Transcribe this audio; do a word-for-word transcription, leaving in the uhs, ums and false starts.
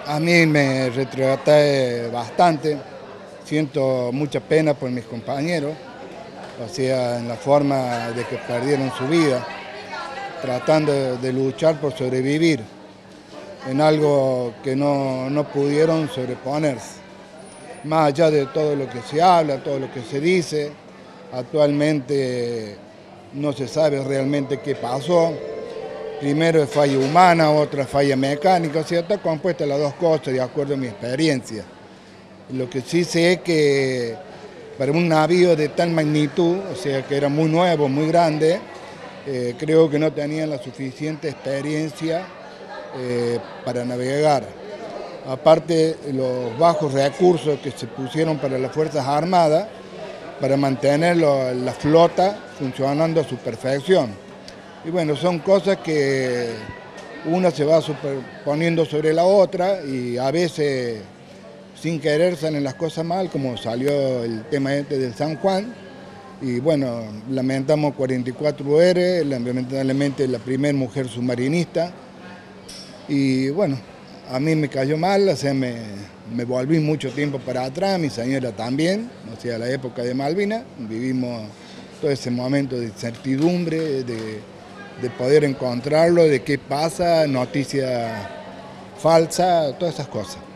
A mí me retraté bastante, siento mucha pena por mis compañeros, o sea, en la forma de que perdieron su vida, tratando de, de luchar por sobrevivir en algo que no, no pudieron sobreponerse. Más allá de todo lo que se habla, todo lo que se dice, actualmente no se sabe realmente qué pasó. Primero es falla humana, otra falla mecánica, o sea, está compuesta las dos cosas de acuerdo a mi experiencia. Lo que sí sé es que para un navío de tal magnitud, o sea que era muy nuevo, muy grande, eh, creo que no tenían la suficiente experiencia eh, para navegar. Aparte, los bajos recursos que se pusieron para las Fuerzas Armadas para mantener lo, la flota funcionando a su perfección. Y bueno, son cosas que una se va superponiendo sobre la otra y a veces sin querer salen las cosas mal, como salió el tema este del San Juan. Y bueno, lamentamos cuarenta y cuatro mujeres, lamentablemente la primera mujer submarinista. Y bueno, a mí me cayó mal, o sea, me, me volví mucho tiempo para atrás, mi señora también, o sea, la época de Malvinas, vivimos todo ese momento de incertidumbre, de, de poder encontrarlo, de qué pasa, noticias falsas, todas esas cosas.